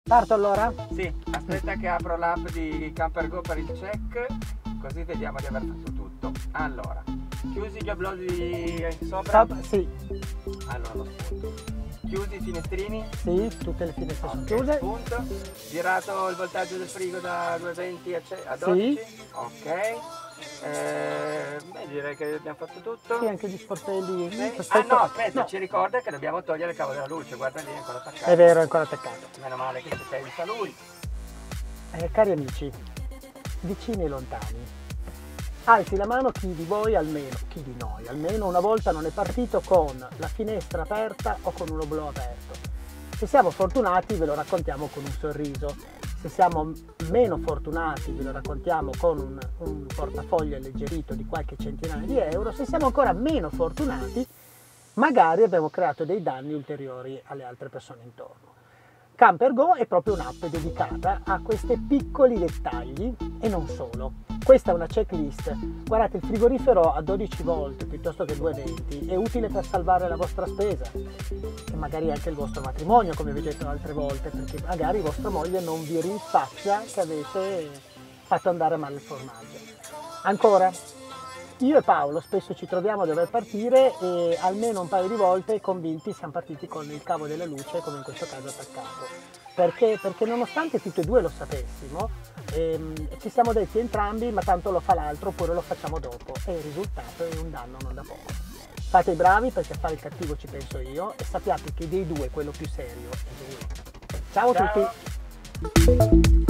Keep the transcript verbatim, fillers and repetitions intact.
Parto allora? Sì, aspetta che apro l'app di CamperGo per il check, così vediamo di aver fatto tutto. Allora, chiusi gli oblodi sopra? Stop, sì. Allora lo spunto. Chiusi i finestrini? Sì, tutte le finestre sono Ok, chiuse. spunto. Girato il voltaggio del frigo da duecentoventi a ce- a dodici? Sì. Ok. Eh, beh, direi che abbiamo fatto tutto. Sì, anche gli sportelli. Sì. Ah Aspetta. no, aspetta, No. ci ricorda che dobbiamo togliere il cavo della luce, guarda lì, è ancora attaccato. È vero, è ancora attaccato. Meno male che ci pensa lui. Eh, cari amici, vicini e lontani, alzi la mano chi di voi almeno, chi di noi almeno una volta non è partito con la finestra aperta o con un oblò aperto. Se siamo fortunati ve lo raccontiamo con un sorriso, se siamo meno fortunati ve lo raccontiamo con un, un portafoglio alleggerito di qualche centinaia di euro, se siamo ancora meno fortunati magari abbiamo creato dei danni ulteriori alle altre persone intorno. CamperGo è proprio un'app dedicata a questi piccoli dettagli e non solo. Questa è una checklist. Guardate, il frigorifero a dodici volte piuttosto che duecentoventi è utile per salvare la vostra spesa e magari anche il vostro matrimonio, come vi ho detto altre volte, perché magari vostra moglie non vi rinfaccia che avete fatto andare male il formaggio. Ancora, io e Paolo spesso ci troviamo a dover partire e almeno un paio di volte convinti siamo partiti con il cavo della luce, come in questo caso attaccato. Perché? Perché nonostante tutti e due lo sapessimo, ehm, ci siamo detti entrambi ma tanto lo fa l'altro oppure lo facciamo dopo e il risultato è un danno non da poco. Fate i bravi perché a fare il cattivo ci penso io e sappiate che dei due quello più serio è lui. Ciao a Ciao. tutti!